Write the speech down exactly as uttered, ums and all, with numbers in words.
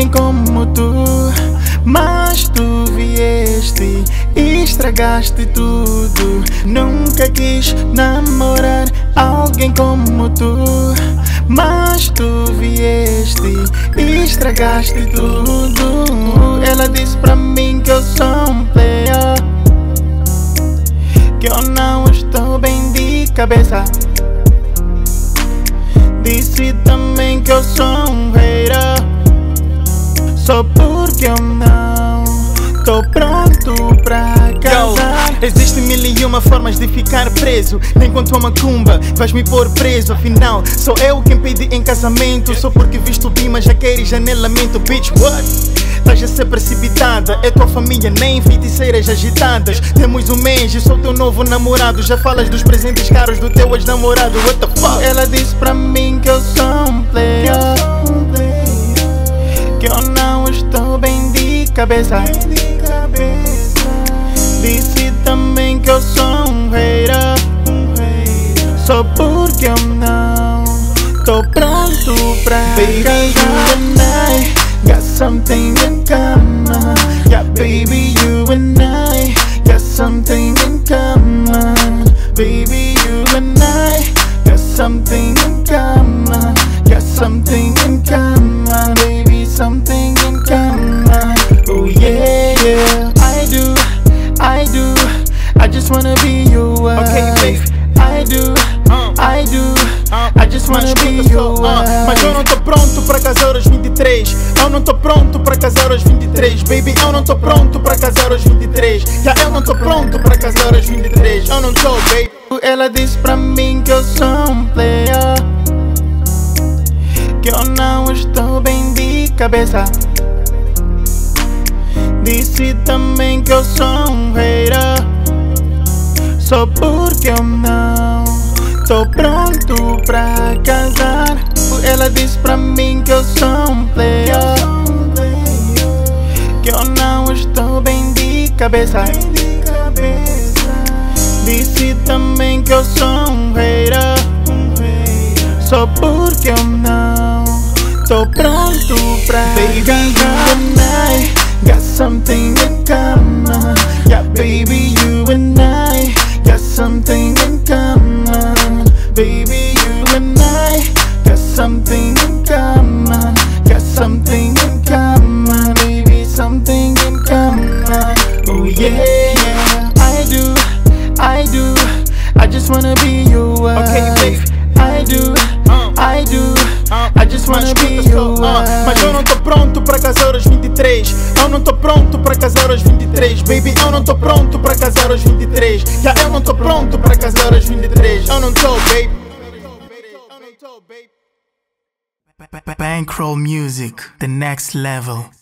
como tu, mas tu vieste e estragaste tudo. Nunca quis namorar alguém como tu, mas tu vieste e estragaste tudo. Ela disse pra mim que eu sou um player, que eu não estou bem de cabeça. Disse também que eu sou um hater, só porque eu não tô pronto pra casar. Yo, existem mil e uma formas de ficar preso. Nem com tua macumba vais me pôr preso. Afinal, sou eu quem pedi em casamento. Só porque visto o bima já queres janelamento. Bitch, what? Estás a ser precipitada. É tua família, nem feiticeiras agitadas. Temos um mês e sou teu novo namorado. Já falas dos presentes caros do teu ex-namorado. What the fuck? Ela disse pra mim que eu sou um player, que eu não estou bem de cabeça. Disse também que eu sou um hater, só porque eu não tô pronto pra Baby, casar. you and I got something in common. Yeah, baby, you and I got something in common. Baby, you and I got something in common. Got something in common. Baby, something in common. Oh yeah, yeah. I do, I do. I just wanna be your wife. Okay, babe. I do, uh, I do. uh, I just wanna be your uh, wife. Mas eu não tô pronto pra casar aos vinte e três. Eu não tô pronto pra casar aos vinte e três. Baby, eu não tô pronto pra casar aos vinte e três. Já eu não tô pronto pra casar aos vinte e três. Eu não tô, baby. Ela disse pra mim que eu sou um player, que eu não estou bem de cabeça. Disse também que eu sou um hater, só porque eu não tô pronto pra casar. Ela disse pra mim que eu sou um player, que eu não estou bem de cabeça. Disse também que eu sou um hater, só porque eu não tô pronto pra casar. Got something in common. Yeah, baby, you and I got something in common. Baby, you and I got something in common. Got something in common. Baby, something in common. Oh yeah, yeah. I do, I do. I just wanna be your wife. Okay, babe. I do, uh, I do. uh, I just wanna be your uh, wife. Mas eu não tô pronto pra casar aos vinte e três. Eu não tô pronto pra casar aos vinte e três. Baby, eu não tô pronto pra casar aos vinte e três. Já eu não tô pronto pra casar aos vinte e três. Eu não tô, baby. Bankroll Music, the next level.